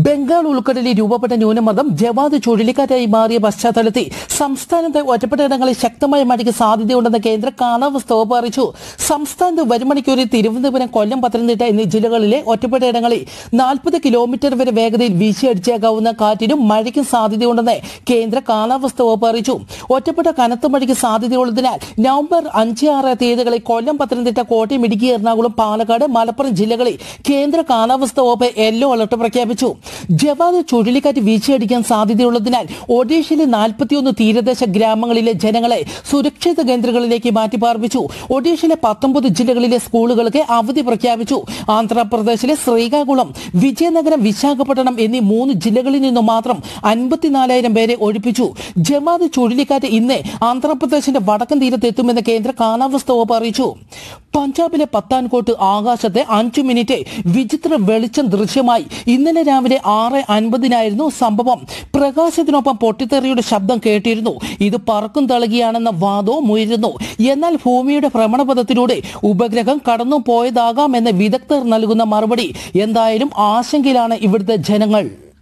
ബംഗാൾ ഉൾക്കടലിൽ രൂപപ്പെട്ട ന്യൂനമർദ്ദം ജവാദ് ചുഴലിക്കാറ്റായി മാറിയ പശ്ചാത്തലത്തിൽ സംസ്ഥാനത്ത് ഒറ്റപ്പെട്ടയിടങ്ങളിൽ ശക്തമായ മഴയ്ക്ക് സാധ്യതയുണ്ടെന്ന് കേന്ദ്ര കാലാവസ്ഥാ വകുപ്പ് അറിയിച്ചു. സംസ്ഥാനത്ത് വരും മണിക്കൂറിൽ തിരുവനന്തപുരം, കൊല്ലം, പത്തനംതിട്ട എന്നീ ജില്ലകളിലെ ഒറ്റപ്പെട്ടയിടങ്ങളിൽ 40 കിലോമീറ്റർ വരെ വേഗതയിൽ വീശിയടിച്ചേക്കാവുന്ന കാറ്റിനും മഴയ്ക്കും സാധ്യതയുണ്ടെന്ന് കേന്ദ്ര കാലാവസ്ഥാ വകുപ്പ് അറിയിച്ചു. ഒറ്റപ്പെട്ട കനത്ത മഴയ്ക്ക് സാധ്യതയുള്ളതിനാൽ നവംബർ 5, 6 തീയതികളിൽ കൊല്ലം, പത്തനംതിട്ട, കോട്ടയം, ഇടുക്കി, എറണാകുളം, പാലക്കാട്, മലപ്പുറം ജില്ലകളിൽ കേന്ദ്ര കാലാവസ്ഥാ വകുപ്പ് യെല്ലോ അലർട്ട് പ്രഖ്യാപിച്ചു. ജവാദ് ചുഴലിക്കാറ്റ് വീശിയടിക്കാൻ സാധ്യതയുള്ളതിനാൽ ഒഡീഷയിലെ 41 തീരദേശ ഗ്രാമങ്ങളിലെ ജനങ്ങളെ സുരക്ഷിത കേന്ദ്രങ്ങളിലേക്ക് മാറ്റിപ്പാർപ്പിച്ചു. ഒഡീഷയിലെ 19 ജില്ലകളിലെ സ്കൂളുകൾക്ക് അവധി പ്രഖ്യാപിച്ചു. ആന്ധ്രാപ്രദേശിലെ ശ്രീകാകുളം, വിജയനഗരം, വിശാഖപട്ടണം എന്നീ 3 ജില്ലകളിൽ നിന്നും മാത്രം 54,000 പേരെ ഒഴിപ്പിച്ചു. ജവാദ് ചുഴലിക്കാറ്റ് ഇന്ന് ആന്ധ്രാപ്രദേശിന്റെ വടക്കൻ തീരത്ത് എത്തുമെന്ന് കേന്ദ്ര കാലാവസ്ഥാ വകുപ്പ് അറിയിച്ചു. പഞ്ചാബിലെ പത്താൻകോട്ട് ആകാശത്തെ 5 മിനിറ്റ് വിചിത്ര വെളിച്ചം ദൃശ്യമായി. ഇന്നലെ രാവിലെ 6:50 സംഭവം. പ്രകാശത്തിനൊപ്പം പൊട്ടിത്തെറിയുടെ ശബ്ദം കേട്ടിരുന്നു. ഇത് പറക്കും തളകിയാണെന്ന വാദവും ഉയരുന്നു. എന്നാൽ ഭൂമിയുടെ ഭ്രമണപഥത്തിലൂടെ ഉപഗ്രഹം കടന്നു പോയതാകാമെന്ന് വിദഗ്ധർ നൽകുന്ന മറുപടി എന്തായാലും ആശങ്കയിലാണ് ഇവിടുത്തെ ജനങ്ങൾ.